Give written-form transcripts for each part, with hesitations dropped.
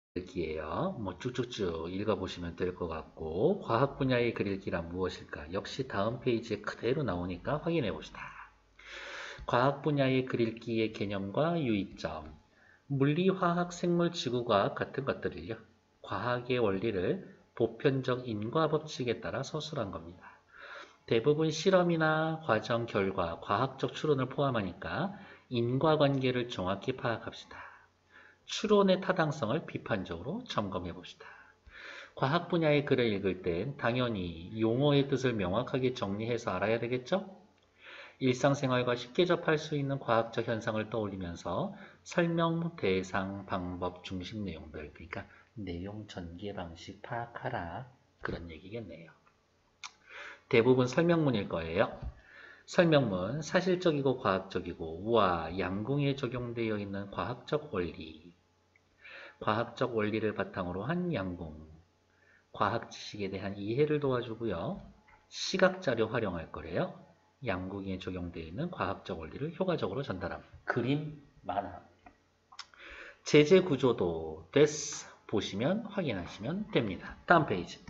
그릴기예요. 뭐 쭉쭉쭉 읽어보시면 될 것 같고, 과학 분야의 그릴기란 무엇일까? 역시 다음 페이지에 그대로 나오니까 확인해 봅시다. 과학 분야의 그릴기의 개념과 유의점, 물리, 화학, 생물, 지구과학 같은 것들을요. 과학의 원리를 보편적 인과 법칙에 따라 서술한 겁니다. 대부분 실험이나 과정 결과, 과학적 추론을 포함하니까 인과관계를 정확히 파악합시다. 추론의 타당성을 비판적으로 점검해 봅시다. 과학 분야의 글을 읽을 땐 당연히 용어의 뜻을 명확하게 정리해서 알아야 되겠죠? 일상생활과 쉽게 접할 수 있는 과학적 현상을 떠올리면서 설명, 대상, 방법, 중심 내용들, 그러니까 내용 전개 방식 파악하라. 그런 얘기겠네요. 대부분 설명문일 거예요. 설명문, 사실적이고 과학적이고 우와, 양궁에 적용되어 있는 과학적 원리. 과학적 원리를 바탕으로 한 양궁. 과학 지식에 대한 이해를 도와주고요. 시각자료 활용할 거래요. 양궁에 적용되어 있는 과학적 원리를 효과적으로 전달함. 그림, 만화. 제재 구조도 데스 보시면 확인하시면 됩니다. 다음 페이지.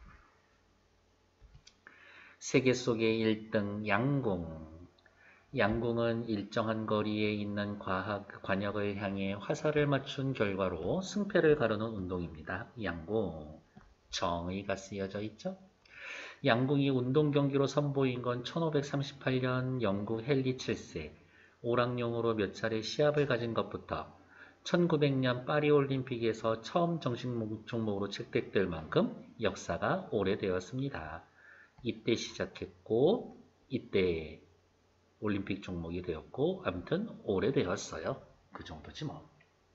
세계 속의 1등 양궁. 양궁은 일정한 거리에 있는 관역을 향해 화살을 맞춘 결과로 승패를 가르는 운동입니다. 양궁. 정의가 쓰여져 있죠? 양궁이 운동 경기로 선보인 건 1538년 영국 헨리 7세, 오락용으로 몇 차례 시합을 가진 것부터 1900년 파리올림픽에서 처음 정식 종목으로 채택될 만큼 역사가 오래되었습니다. 이때 시작했고 이때 올림픽 종목이 되었고 아무튼 오래되었어요. 그 정도지 뭐.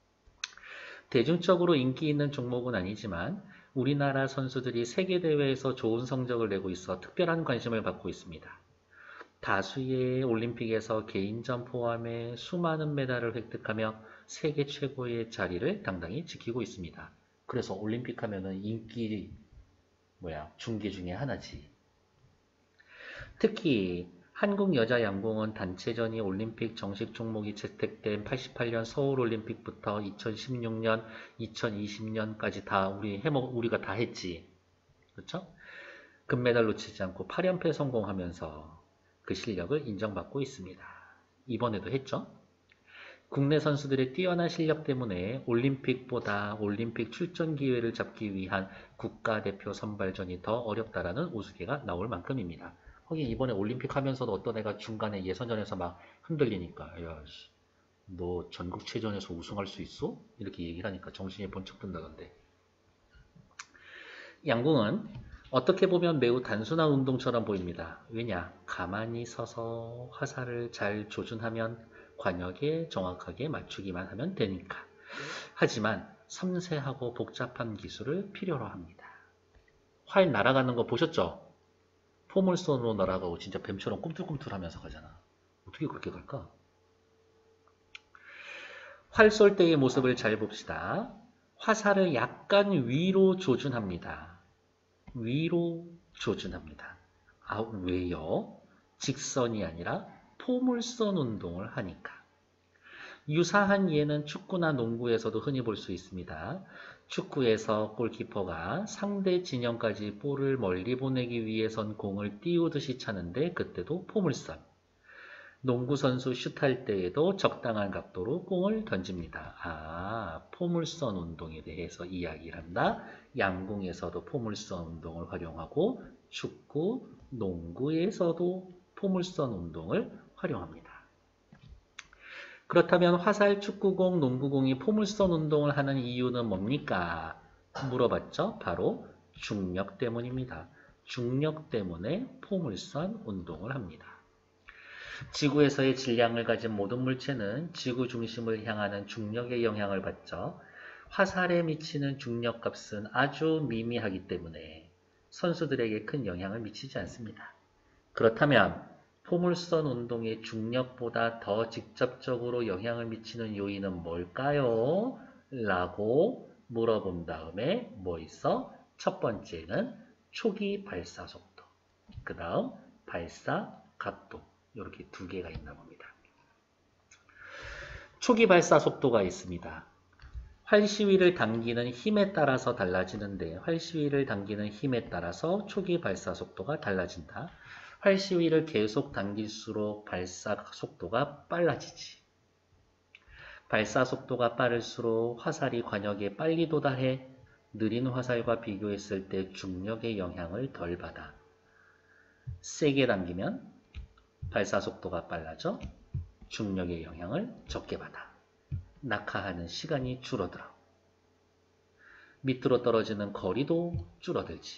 대중적으로 인기 있는 종목은 아니지만 우리나라 선수들이 세계대회에서 좋은 성적을 내고 있어 특별한 관심을 받고 있습니다. 다수의 올림픽에서 개인전 포함해 수많은 메달을 획득하며 세계 최고의 자리를 당당히 지키고 있습니다. 그래서 올림픽 하면은 인기 중계 중에 하나지. 특히 한국 여자 양궁은 단체전이 올림픽 정식 종목이 채택된 88년 서울올림픽부터 2016년, 2020년까지 다 우리가 다 했지. 그렇죠? 금메달 놓치지 않고 8연패 성공하면서 그 실력을 인정받고 있습니다. 이번에도 했죠? 국내 선수들의 뛰어난 실력 때문에 올림픽보다 올림픽 출전 기회를 잡기 위한 국가대표 선발전이 더 어렵다라는 우스개가 나올 만큼입니다. 하긴 이번에 올림픽 하면서도 어떤 애가 중간에 예선전에서 막 흔들리니까 야, 너 전국체전에서 우승할 수 있어? 이렇게 얘기를 하니까 정신이 번쩍 든다던데. 양궁은 어떻게 보면 매우 단순한 운동처럼 보입니다. 왜냐? 가만히 서서 화살을 잘 조준하면 관역에 정확하게 맞추기만 하면 되니까. 하지만 섬세하고 복잡한 기술을 필요로 합니다. 활 날아가는 거 보셨죠? 포물선으로 날아가고 진짜 뱀처럼 꿈틀꿈틀하면서 가잖아. 어떻게 그렇게 갈까? 활 쏠 때의 모습을 잘 봅시다. 화살을 약간 위로 조준합니다. 위로 조준합니다. 아, 왜요? 직선이 아니라 포물선 운동을 하니까. 유사한 예는 축구나 농구에서도 흔히 볼 수 있습니다. 축구에서 골키퍼가 상대 진영까지 볼을 멀리 보내기 위해선 공을 띄우듯이 차는데 그때도 포물선. 농구 선수 슛할 때에도 적당한 각도로 공을 던집니다. 아, 포물선 운동에 대해서 이야기를 한다. 양궁에서도 포물선 운동을 활용하고 축구, 농구에서도 포물선 운동을 활용합니다. 그렇다면 화살, 축구공, 농구공이 포물선 운동을 하는 이유는 뭡니까? 물어봤죠? 바로 중력 때문입니다. 중력 때문에 포물선 운동을 합니다. 지구에서의 질량을 가진 모든 물체는 지구 중심을 향하는 중력의 영향을 받죠. 화살에 미치는 중력값은 아주 미미하기 때문에 선수들에게 큰 영향을 미치지 않습니다. 그렇다면 포물선 운동의 중력보다 더 직접적으로 영향을 미치는 요인은 뭘까요? 라고 물어본 다음에 뭐 있어? 첫 번째는 초기 발사 속도, 그 다음 발사 각도, 이렇게 두 개가 있나 봅니다. 초기 발사 속도가 있습니다. 활시위를 당기는 힘에 따라서 달라지는데 활시위를 당기는 힘에 따라서 초기 발사 속도가 달라진다. 활시위를 계속 당길수록 발사 속도가 빨라지지. 발사 속도가 빠를수록 화살이 관역에 빨리 도달해 느린 화살과 비교했을 때 중력의 영향을 덜 받아. 세게 당기면 발사 속도가 빨라져 중력의 영향을 적게 받아. 낙하하는 시간이 줄어들어. 밑으로 떨어지는 거리도 줄어들지.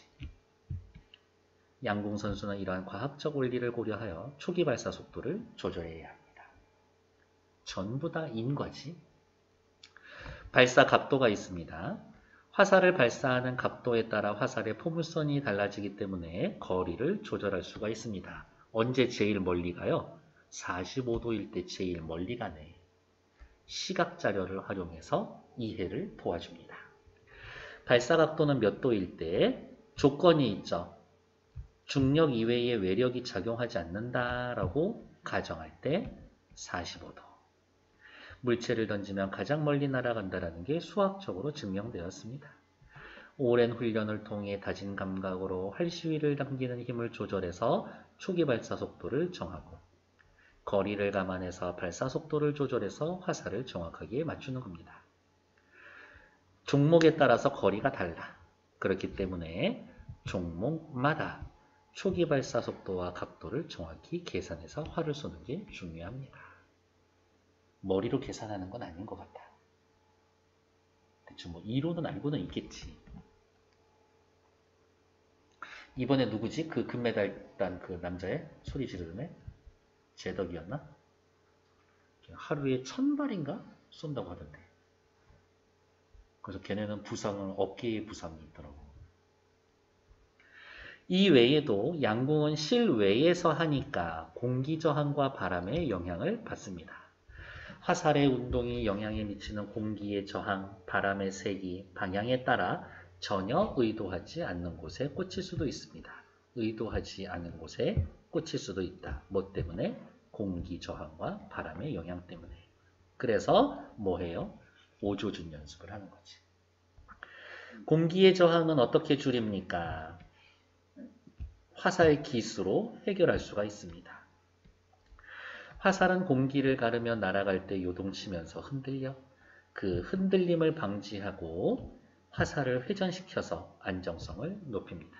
양궁 선수는 이러한 과학적 원리를 고려하여 초기 발사 속도를 조절해야 합니다. 전부 다 인과지. 발사 각도가 있습니다. 화살을 발사하는 각도에 따라 화살의 포물선이 달라지기 때문에 거리를 조절할 수가 있습니다. 언제 제일 멀리 가요? 45도일 때 제일 멀리 가네. 시각 자료를 활용해서 이해를 도와줍니다. 발사 각도는 몇 도일 때 조건이 있죠. 중력 이외의 외력이 작용하지 않는다라고 가정할 때 45도. 물체를 던지면 가장 멀리 날아간다는 게 수학적으로 증명되었습니다. 오랜 훈련을 통해 다진 감각으로 활시위를 당기는 힘을 조절해서 초기 발사 속도를 정하고 거리를 감안해서 발사 속도를 조절해서 화살을 정확하게 맞추는 겁니다. 종목에 따라서 거리가 달라. 그렇기 때문에 종목마다 초기 발사 속도와 각도를 정확히 계산해서 활을 쏘는 게 중요합니다. 머리로 계산하는 건 아닌 것 같아. 대충 뭐 이론은 알고는 있겠지. 이번에 누구지? 그 금메달 딴 그 남자애? 소리 지르는 애? 제덕이었나? 하루에 1000발인가? 쏜다고 하던데. 그래서 걔네는 부상은 어깨에 부상이 있더라고. 이 외에도 양궁은 실외에서 하니까 공기 저항과 바람의 영향을 받습니다. 화살의 운동이 영향에 미치는 공기의 저항, 바람의 세기, 방향에 따라 전혀 의도하지 않는 곳에 꽂힐 수도 있습니다. 의도하지 않은 곳에 꽂힐 수도 있다. 뭐 때문에? 공기 저항과 바람의 영향 때문에. 그래서 뭐 해요? 오조준 연습을 하는 거지. 공기의 저항은 어떻게 줄입니까? 화살 기수로 해결할 수가 있습니다. 화살은 공기를 가르며 날아갈 때 요동치면서 흔들려. 그 흔들림을 방지하고 화살을 회전시켜서 안정성을 높입니다.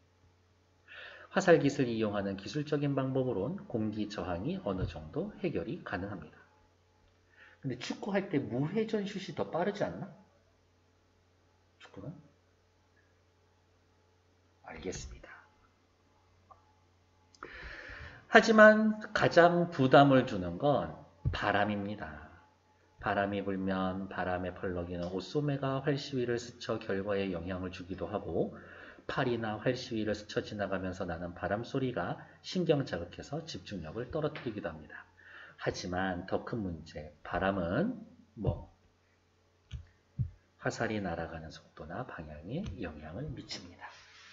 화살 기술을 이용하는 기술적인 방법으론 공기 저항이 어느 정도 해결이 가능합니다. 근데 축구할 때 무회전 슛이 더 빠르지 않나? 축구는? 알겠습니다. 하지만 가장 부담을 주는 건 바람입니다. 바람이 불면 바람의 펄럭이는 옷소매가 활시위를 스쳐 결과에 영향을 주기도 하고 팔이나 활시위를 스쳐 지나가면서 나는 바람 소리가 신경 자극해서 집중력을 떨어뜨리기도 합니다. 하지만 더 큰 문제, 바람은 화살이 날아가는 속도나 방향에 영향을 미칩니다.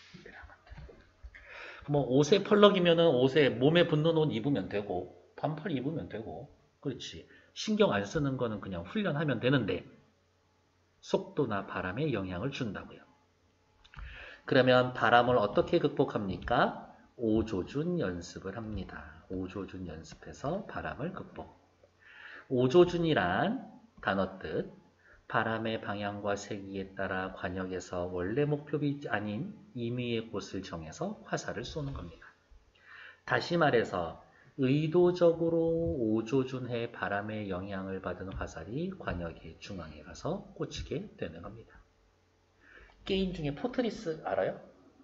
옷에 펄럭이면은 옷에 몸에 붙는 옷 입으면 되고 반팔 입으면 되고 그렇지. 신경 안 쓰는 거는 그냥 훈련하면 되는데 속도나 바람에 영향을 준다고요. 그러면 바람을 어떻게 극복합니까? 오조준 연습을 합니다. 오조준 연습해서 바람을 극복. 오조준이란 단어 뜻, 바람의 방향과 세기에 따라 관역에서 원래 목표비 아닌 임의의 곳을 정해서 화살을 쏘는 겁니다. 다시 말해서 의도적으로 오조준해 바람의 영향을 받은 화살이 관역의 중앙에 가서 꽂히게 되는 겁니다. 게임 중에 포트리스 알아요?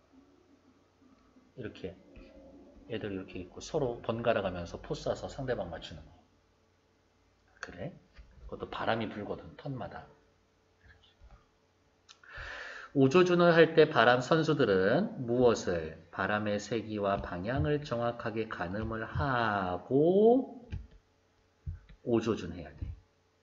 이렇게 애들 이렇게 있고 서로 번갈아 가면서 포 쏴서 상대방 맞추는 거. 그래? 그것도 바람이 불거든 턴마다. 오조준을 할 때 바람 선수들은 무엇을? 바람의 세기와 방향을 정확하게 가늠을 하고 오조준 해야 돼.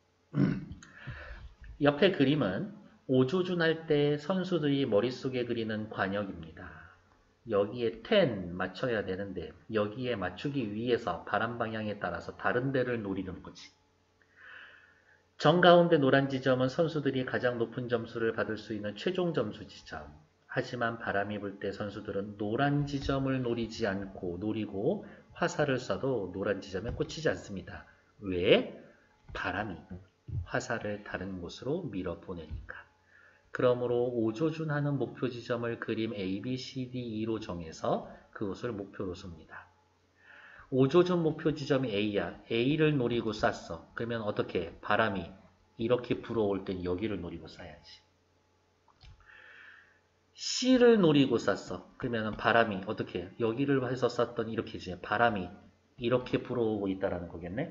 옆에 그림은 오조준 할 때 선수들이 머릿속에 그리는 관역입니다. 여기에 10 맞춰야 되는데 여기에 맞추기 위해서 바람 방향에 따라서 다른 데를 노리는 거지. 정가운데 노란 지점은 선수들이 가장 높은 점수를 받을 수 있는 최종 점수 지점. 하지만 바람이 불 때 선수들은 노란 지점을 노리고 화살을 쏴도 노란 지점에 꽂히지 않습니다. 왜? 바람이 화살을 다른 곳으로 밀어보내니까. 그러므로 오조준하는 목표 지점을 그림 A, B, C, D, E로 정해서 그곳을 목표로 씁니다. 오조준 목표 지점이 A야. A를 노리고 쐈어. 그러면 어떻게? 바람이 이렇게 불어올 땐 여기를 노리고 쏴야지. C를 노리고 쐈어. 그러면 바람이 어떻게? 여기를 해서 쐈더니 이렇게지. 바람이 이렇게 불어오고 있다라는 거겠네.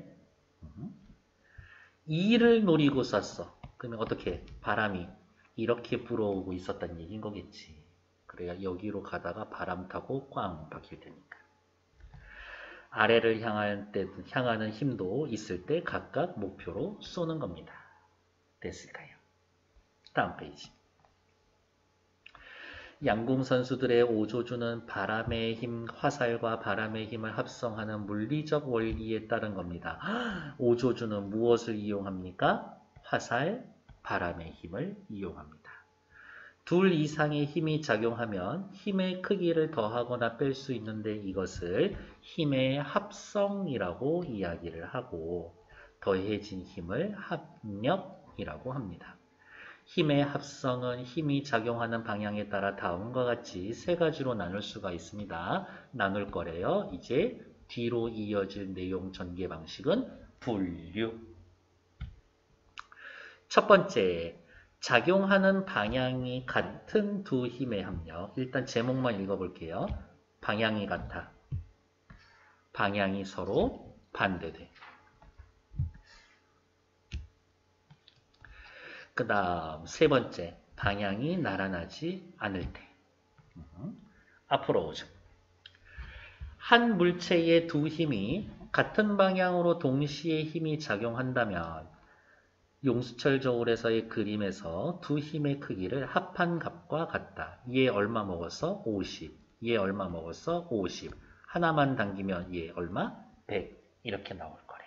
E를 노리고 쐈어. 그러면 어떻게? 바람이 이렇게 불어오고 있었다는 얘기인 거겠지. 그래야 여기로 가다가 바람 타고 꽝 박힐 테니까. 아래를 향하는 힘도 있을 때 각각 목표로 쏘는 겁니다. 됐을까요? 다음 페이지. 양궁 선수들의 오조주는 바람의 힘, 화살과 바람의 힘을 합성하는 물리적 원리에 따른 겁니다. 오조주는 무엇을 이용합니까? 화살, 바람의 힘을 이용합니다. 둘 이상의 힘이 작용하면 힘의 크기를 더하거나 뺄 수 있는데 이것을 힘의 합성이라고 이야기를 하고 더해진 힘을 합력이라고 합니다. 힘의 합성은 힘이 작용하는 방향에 따라 다음과 같이 세 가지로 나눌 수가 있습니다. 나눌 거래요. 이제 뒤로 이어질 내용 전개 방식은 분류. 첫 번째, 작용하는 방향이 같은 두 힘의 합력. 일단 제목만 읽어볼게요. 방향이 같아. 방향이 서로 반대돼. 그 다음 세 번째, 방향이 나란하지 않을 때. 앞으로 오죠. 한 물체의 두 힘이 같은 방향으로 동시에 힘이 작용한다면 용수철 저울에서의 그림에서 두 힘의 크기를 합한 값과 같다. 얘 얼마 먹었어? 50. 얘 얼마 먹었어? 50. 하나만 당기면 얘 얼마? 100. 이렇게 나올 거래.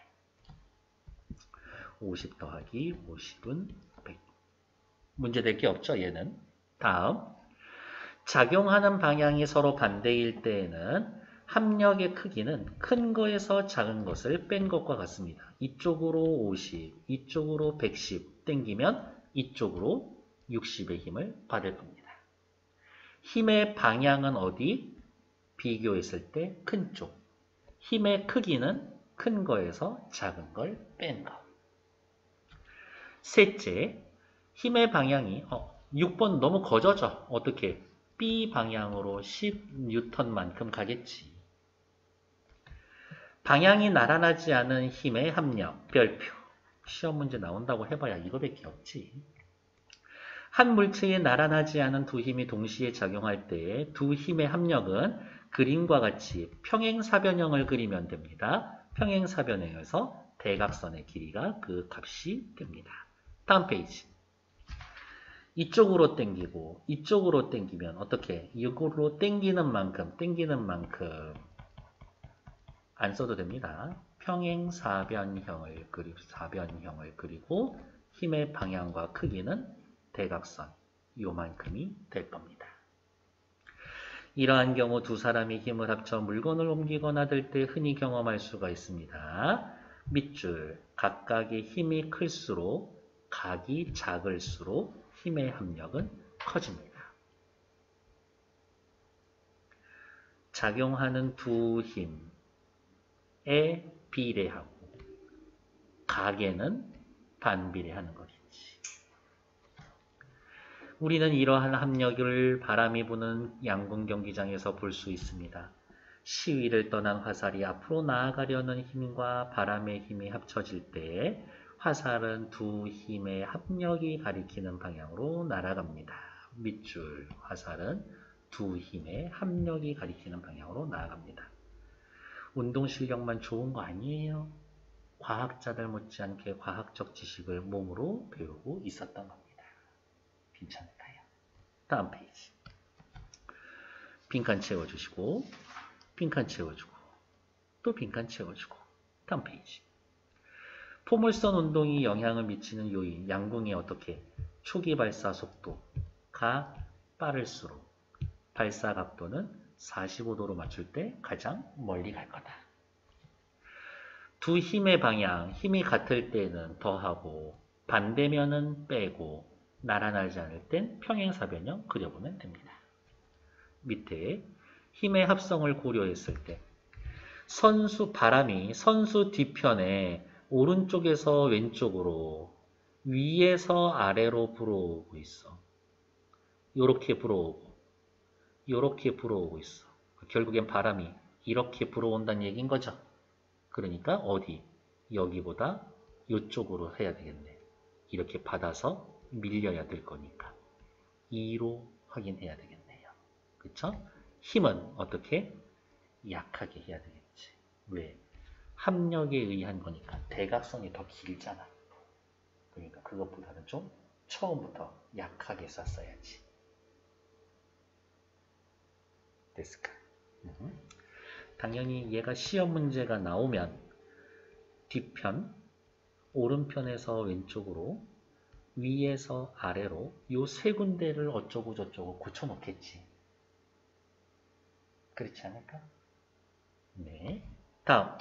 50 더하기 50은 100. 문제 될 게 없죠, 얘는. 다음. 작용하는 방향이 서로 반대일 때에는 합력의 크기는 큰 거에서 작은 것을 뺀 것과 같습니다. 이쪽으로 50, 이쪽으로 110 땡기면 이쪽으로 60의 힘을 받을 겁니다. 힘의 방향은 어디? 비교했을 때 큰 쪽. 힘의 크기는 큰 거에서 작은 걸 뺀 거. 셋째, 힘의 방향이 6번 너무 거저져. 어떻게? B 방향으로 10N만큼 가겠지. 방향이 나란하지 않은 힘의 합력, 별표. 시험 문제 나온다고 해봐야 이거밖에 없지. 한 물체에 나란하지 않은 두 힘이 동시에 작용할 때 두 힘의 합력은 그림과 같이 평행사변형을 그리면 됩니다. 평행사변형에서 대각선의 길이가 그 값이 됩니다. 다음 페이지. 이쪽으로 당기고 이쪽으로 당기면 어떻게? 이쪽으로 당기는 만큼 안 써도 됩니다. 평행사변형을 그리고 힘의 방향과 크기는 대각선 요만큼이 될 겁니다. 이러한 경우 두 사람이 힘을 합쳐 물건을 옮기거나 들 때 흔히 경험할 수가 있습니다. 밑줄 각각의 힘이 클수록 각이 작을수록 힘의 합력은 커집니다. 작용하는 두 힘에 비례하고 각에는 반비례하는 것이지. 우리는 이러한 합력을 바람이 부는 양궁 경기장에서 볼 수 있습니다. 시위를 떠난 화살이 앞으로 나아가려는 힘과 바람의 힘이 합쳐질 때 화살은 두 힘의 합력이 가리키는 방향으로 날아갑니다. 밑줄 화살은 두 힘의 합력이 가리키는 방향으로 나아갑니다. 운동 실력만 좋은 거 아니에요. 과학자들 못지않게 과학적 지식을 몸으로 배우고 있었던 겁니다. 괜찮을까요? 다음 페이지. 빈칸 채워주시고 빈칸 채워주고 또 빈칸 채워주고 다음 페이지. 포물선 운동이 영향을 미치는 요인, 양궁이 어떻게? 초기 발사 속도가 빠를수록 발사 각도는 45도로 맞출 때 가장 멀리 갈 거다. 두 힘의 방향, 힘이 같을 때는 더하고 반대면은 빼고 나란하지 않을 땐 평행사변형 그려보면 됩니다. 밑에 힘의 합성을 고려했을 때 바람이 선수 뒤편에 오른쪽에서 왼쪽으로 위에서 아래로 불어오고 있어. 요렇게 불어오고 요렇게 불어오고 있어. 결국엔 바람이 이렇게 불어온다는 얘기인 거죠. 그러니까 어디? 여기보다 이쪽으로 해야 되겠네. 이렇게 받아서 밀려야 될 거니까 2로 확인해야 되겠네요. 그쵸? 힘은 어떻게? 약하게 해야 되겠지. 왜? 합력에 의한 거니까 대각선이 더 길잖아. 그러니까 그것보다는 좀 처음부터 약하게 쐈어야지. 됐을까? 당연히 얘가 시험 문제가 나오면 뒤편, 오른편에서 왼쪽으로, 위에서 아래로 요 세 군데를 어쩌고 저쩌고 고쳐놓겠지. 그렇지 않을까? 네. 다음.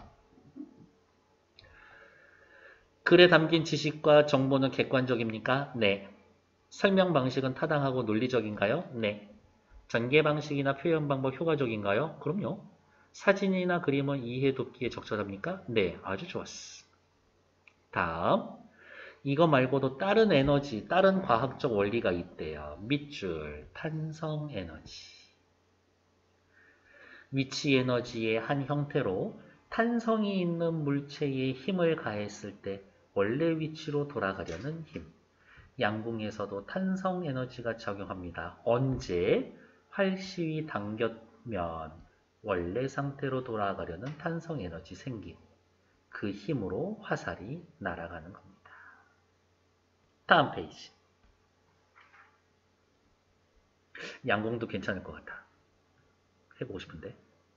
글에 담긴 지식과 정보는 객관적입니까? 네. 설명 방식은 타당하고 논리적인가요? 네. 전개 방식이나 표현 방법 효과적인가요? 그럼요. 사진이나 그림은 이해 돕기에 적절합니까? 네. 아주 좋았어. 다음. 이거 말고도 다른 에너지, 다른 과학적 원리가 있대요. 밑줄, 탄성 에너지. 위치 에너지의 한 형태로 탄성이 있는 물체에 힘을 가했을 때 원래 위치로 돌아가려는 힘. 양궁에서도 탄성 에너지가 작용합니다. 언제? 활시위 당겼면 원래 상태로 돌아가려는 탄성 에너지 생김. 그 힘으로 화살이 날아가는 겁니다. 다음 페이지. 양궁도 괜찮을 것 같아. 해보고 싶은데.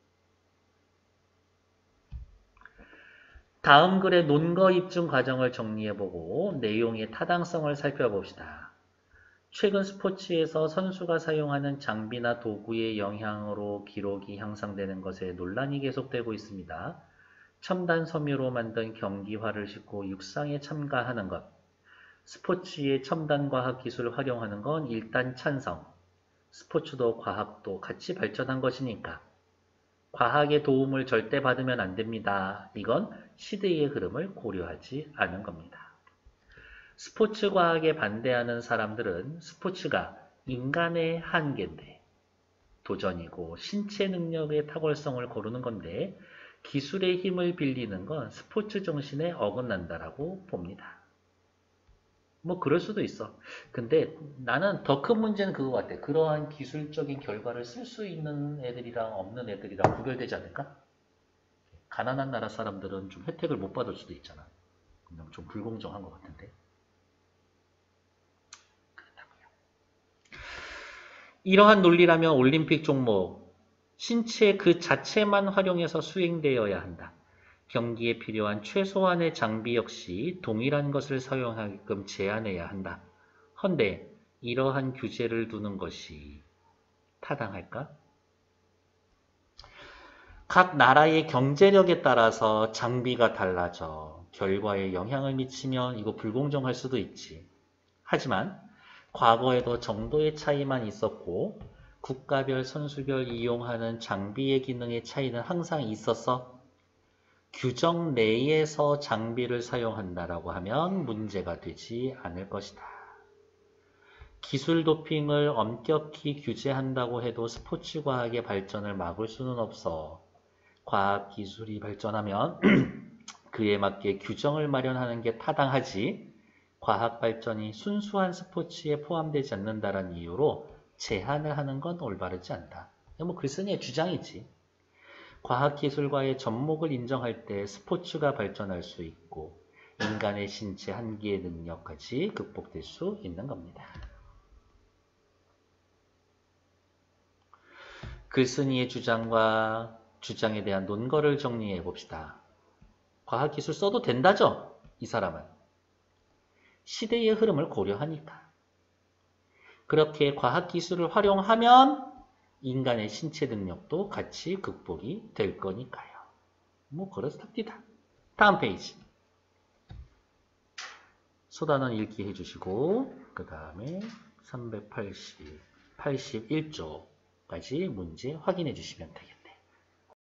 다음 글의 논거 입증 과정을 정리해보고 내용의 타당성을 살펴봅시다. 최근 스포츠에서 선수가 사용하는 장비나 도구의 영향으로 기록이 향상되는 것에 논란이 계속되고 있습니다. 첨단 섬유로 만든 경기화를 싣고 육상에 참가하는 것. 스포츠의 첨단 과학 기술을 활용하는 건 일단 찬성. 스포츠도 과학도 같이 발전한 것이니까. 과학의 도움을 절대 받으면 안 됩니다. 이건 시대의 흐름을 고려하지 않은 겁니다. 스포츠 과학에 반대하는 사람들은 스포츠가 인간의 한계인데 도전이고 신체 능력의 탁월성을 고르는 건데 기술의 힘을 빌리는 건 스포츠 정신에 어긋난다라고 봅니다. 뭐 그럴 수도 있어. 근데 나는 더 큰 문제는 그거 같아. 그러한 기술적인 결과를 쓸 수 있는 애들이랑 없는 애들이랑 구별되지 않을까? 가난한 나라 사람들은 좀 혜택을 못 받을 수도 있잖아. 그냥 좀 불공정한 것 같은데. 그렇다고요. 이러한 논리라면 올림픽 종목, 신체 그 자체만 활용해서 수행되어야 한다. 경기에 필요한 최소한의 장비 역시 동일한 것을 사용하게끔 제한해야 한다. 헌데 이러한 규제를 두는 것이 타당할까? 각 나라의 경제력에 따라서 장비가 달라져 결과에 영향을 미치면 이거 불공정할 수도 있지. 하지만 과거에도 정도의 차이만 있었고 국가별 선수별 이용하는 장비의 기능의 차이는 항상 있었어. 규정 내에서 장비를 사용한다라고 하면 문제가 되지 않을 것이다. 기술 도핑을 엄격히 규제한다고 해도 스포츠 과학의 발전을 막을 수는 없어. 과학 기술이 발전하면 그에 맞게 규정을 마련하는 게 타당하지. 과학 발전이 순수한 스포츠에 포함되지 않는다는 이유로 제한을 하는 건 올바르지 않다. 뭐 글쓴이의 주장이지. 과학기술과의 접목을 인정할 때 스포츠가 발전할 수 있고 인간의 신체 한계의 능력까지 극복될 수 있는 겁니다. 글쓴이의 주장과 주장에 대한 논거를 정리해 봅시다. 과학기술 써도 된다죠? 이 사람은 시대의 흐름을 고려하니까. 그렇게 과학기술을 활용하면 인간의 신체 능력도 같이 극복이 될 거니까요. 뭐 그렇답니다. 다음 페이지. 소단원 읽기 해주시고 그 다음에 380, 81조까지 문제 확인해 주시면 되겠다.